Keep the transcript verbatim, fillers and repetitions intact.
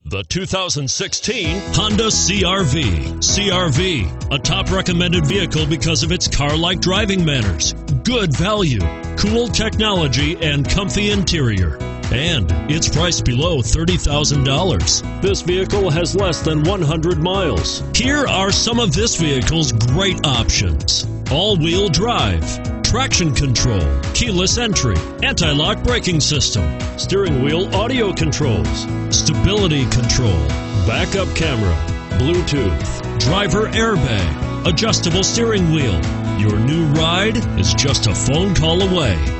The two thousand sixteen Honda C R V. C R V, a top recommended vehicle because of its car-like driving manners, good value, cool technology, and comfy interior. And it's priced below thirty thousand dollars. This vehicle has less than one hundred miles. Here are some of this vehicle's great options: all-wheel drive, traction control, keyless entry, anti-lock braking system, steering wheel audio controls, stability control, backup camera, Bluetooth, driver airbag, adjustable steering wheel. Your new ride is just a phone call away.